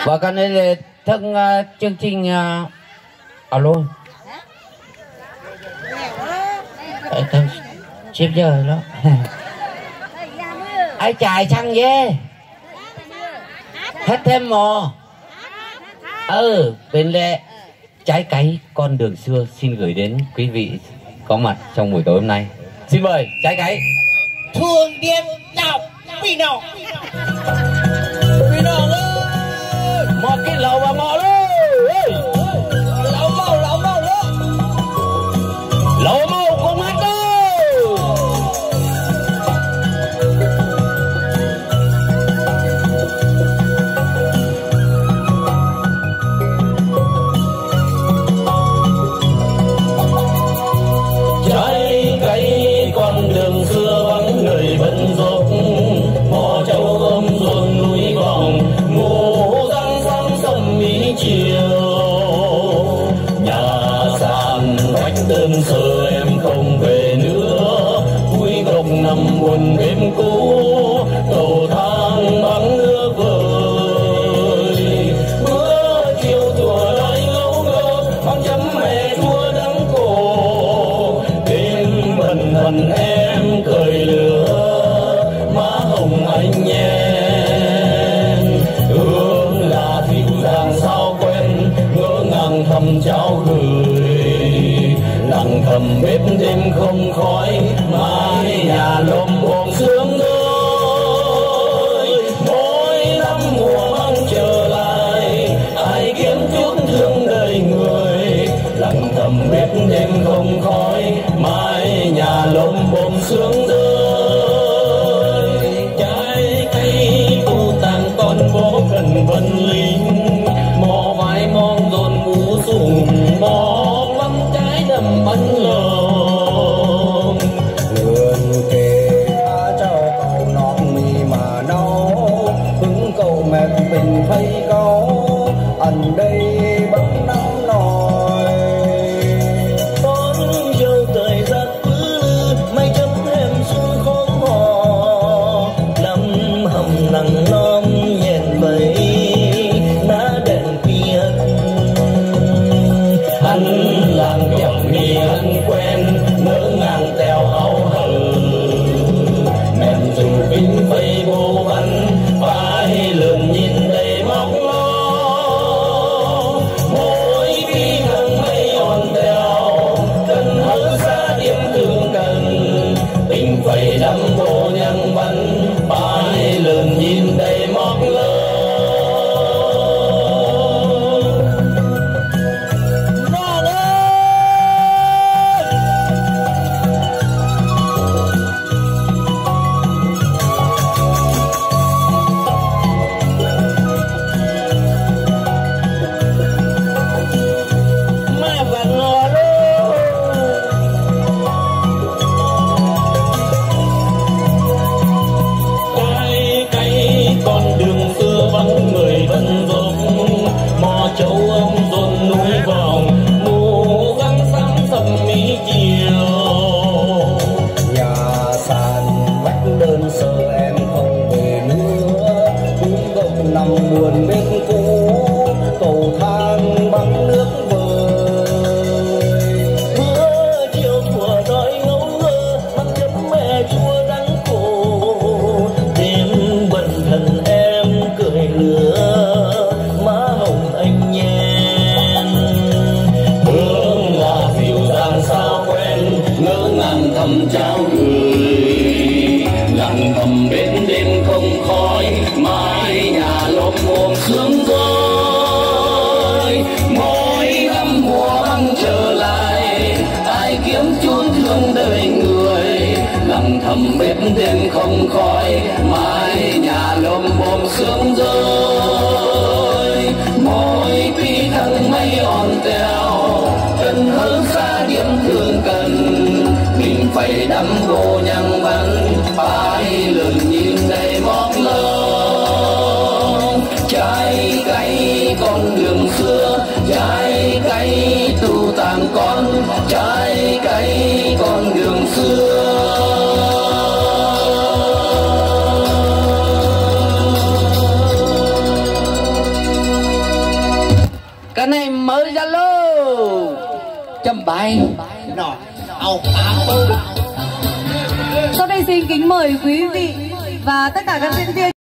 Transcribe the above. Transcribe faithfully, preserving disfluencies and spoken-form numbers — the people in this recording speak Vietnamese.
Và cái này là thân uh, chương trình uh, alo thân ship giờ đó ai chạy xăng về hết thêm mò ừ bên lệ trái cây con đường xưa xin gửi đến quý vị có mặt trong buổi tối hôm nay. Xin mời trái cây thường điên nào bị nào bị nào ơi một cái lầu và mò luôn lẩu màu lẩu màu luôn lầu màu con mắt đâu trái cây con đường xưa vắng người bận rộn mò trâu ôm ruộng núi vòng ngủ răng răng sầm mỹ chiều nhà sàn vách đơn sơ em không về nữa cuối gốc nằm buồn đêm cũ cầu thang bằng nước vơi bữa chiều thủa đói ngấu ngơ mong chấm mẹ chua đắng cổ đêm bần thần em cười lửa má hồng anh nhé hương là dịu dàng sao quen ngỡ ngàng thầm trao gửi lặng thầm bếp đêm không khói mái nhà lốm bồm sương rơi mỗi năm mùa măng trở lại ai kiếm chút thương đời người lặng thầm bếp đêm không khói mái nhà lốm bồm sương rơi trái cây tu tàn con bố cần vân linh mò vai mong dồn mũ sùng mò bắn trái đầm bắn lồng vườn kề á trao cầu nón mì mà nấu hứng cầu mẹ bình phay câu ăn đây bóng nắng nồi con dâu thời gian cứ mây chấm em xuôi khóm hò năm hầm nắng non nhện vầy lá đèn piếc anh làng chậm mi anh quen ngỡ ngàng tèo áo hờ mẹn dù kính vây vô văn vai lượn nhìn đầy móc lo mỗi khi thằng mây on tèo cần hỡ xa điểm thương cần tình vầy đắm vô nhang bắn vai lượn nhìn đầy móc lo buồn bên cũ cầu thang bằng nước vơi bữa chiều thủa đói ngấu ngơ măng chấm mẹ chua đắng cổ đêm bần thần em cười lửa má hồng anh nhen hương là dịu dàng sao quen ngỡ ngàng thầm trao gửi lặng thầm bên đêm không khói mái nhà lốm bồm sương rơi mỗi năm mùa băng trở lại ai kiếm chút thương đời người lặng thầm bếp đêm không khói mái nhà lốm bồm sương rơi mỗi khi thằng mây on tèo cần hơn xa điểm thương cần mình phải đắm vô nhang bắn phải lượn nhìn đầy móc lông trái cây con đường xưa trái cây tu tàn con trái cây con đường xưa Hãy subscribe cho kênh Ghiền Mì Gõ để không bỏ lỡ những video hấp dẫn. Cái này mới ra lô chấm bài Rồi, ao áo. Sau đây xin kính mời quý vị và tất cả các diễn viên